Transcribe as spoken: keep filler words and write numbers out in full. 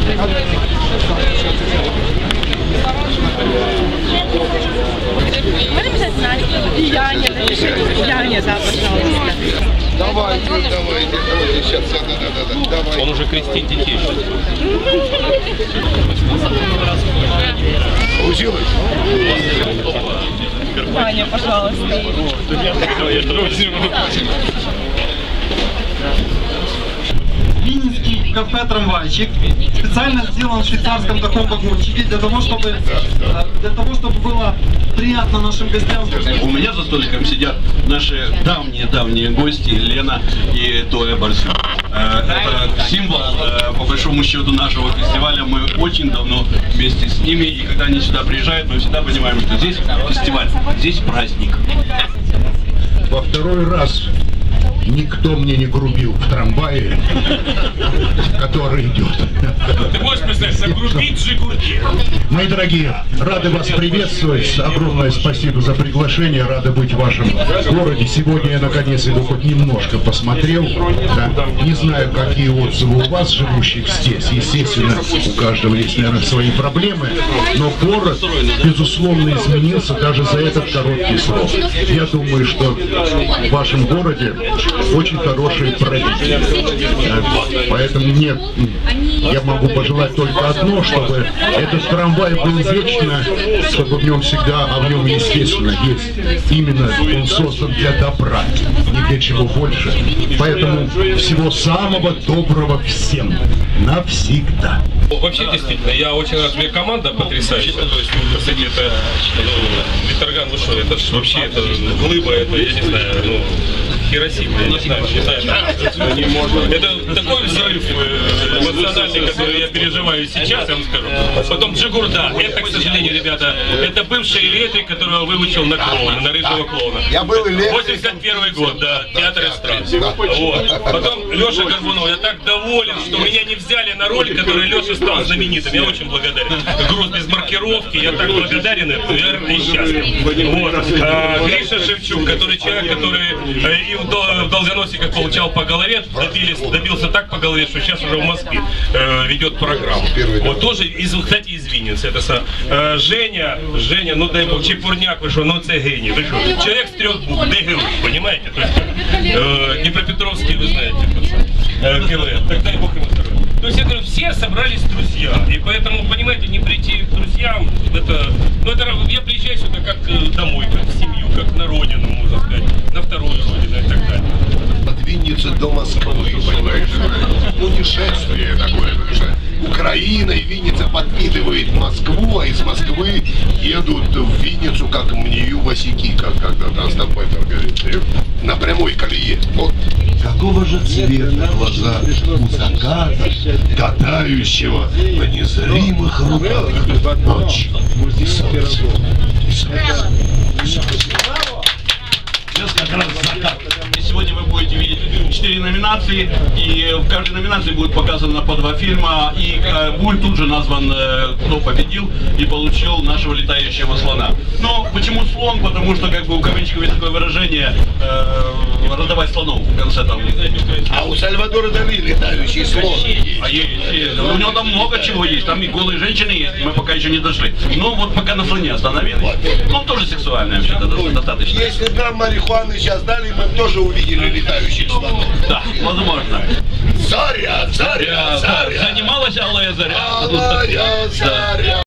Можно писать Настя? И Яня, напишите Яня, да, пожалуйста. Давай, давай, давай, сейчас, да, да, да, да, давай. Он уже крестит детей сейчас. Получилось? Ваня, пожалуйста. Винницкий кафе-трамвайчик специально сделан в швейцарском таком вагончике для того, чтобы для того, чтобы было приятно нашим гостям. У меня за столиком сидят наши давние-давние гости Лена и Тоя Барсюк. Это символ, по большому счету, нашего фестиваля. Мы очень давно вместе с ними, и когда они сюда приезжают, мы всегда понимаем, что здесь фестиваль, здесь праздник. Во второй раз никто мне не грубил в трамвае, который идет. Ты можешь представить, загрубить Жигурки. Мои дорогие, рады вас приветствовать. Огромное спасибо за приглашение. Рады быть в вашем городе. Сегодня я наконец его хоть немножко посмотрел. Да. Не знаю, какие отзывы у вас, живущих здесь. Естественно, у каждого есть, наверное, свои проблемы. Но город, безусловно, изменился даже за этот короткий срок. Я думаю, что в вашем городе очень хорошие правители. Поэтому нет, я могу пожелать только одно, чтобы этот трамвай был вечно, чтобы в нем всегда, а в нем, естественно, есть. Именно он создан для добра, не для чего больше. Поэтому всего самого доброго всем. Навсегда. Вообще, действительно, я очень рад, у меня команда потрясающая. То есть, ну, кстати, это, ну, Виторган, ну что, это ж вообще, это глыба, это, я не знаю, ну, Хиросима, я не знаю, не знаю, это, это такой взрыв эмоциональный, который я переживаю сейчас, я вам скажу. Потом Джигурда, это, к сожалению, ребята, это бывший электрик, которого выучил на клоуна, на рыжего клоуна. Я был электрик. восемьдесят первый год, да, театр эстрады. Вот. Потом Леша Горбунов, я так доволен, что меня не взяли на роль, которой Леша стал знаменитым. Я очень благодарен. Груз без маркировки, я так благодарен этому, я и счастлив. Вот. А, Гриша Шевчук, который человек, который и в Долгоносиках получал по голове, добились, добился так по голове, что сейчас уже в Москве э, ведет программу. Вот тоже, из, кстати, из Винницы. Это со, э, Женя, Женя, ну дай бог, Чепурняк вышел, ну це гений. Вы что, человек с трех букв, ДГУ, понимаете? То есть, э, Днепропетровский, вы знаете, э, КВН, так дай бог ему здоровья. То есть, я говорю, все собрались друзья, и поэтому, понимаете, не прийти к друзьям, это, ну это, я приезжаю сюда как домой, как в семью, как на родину, можно сказать, на вторую родину и так далее. От Винницы до Москвы, понимаешь, путешествие такое, потому что Украина и Винница подпитывает Москву, а из Москвы едут в Винницу, как мне босики, как когда-то Остап Бендер говорит, на прямой колее. Вот. Какого же цвета глаза у заката, катающего на незримых руках ночь и солнце, и солнце. Сейчас как раз закат. И сегодня вы будете видеть четыре номинации, и в каждой номинации будет показано по два фильма, и э, будет тут же назван, э, кто победил и получил нашего летающего слона. Но почему слон? Потому что как бы у КВНщиков есть такое выражение э, раздавать слонов в конце там. А у Сальвадора Дали летающий слон. А есть, есть. У него там много чего есть, там и голые женщины есть, мы пока еще не дошли. Но вот пока на слоне остановились. Ну тоже сексуальное вообще-то достаточно. Если нам марихуаны сейчас дали, мы тоже увидели летающих слонов. Да, возможно. Заря, заря, заря. Занималась алая заря. Алая